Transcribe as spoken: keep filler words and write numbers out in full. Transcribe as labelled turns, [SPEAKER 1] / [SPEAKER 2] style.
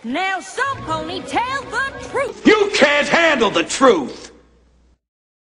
[SPEAKER 1] Now some pony tell the truth.
[SPEAKER 2] You can't handle the truth!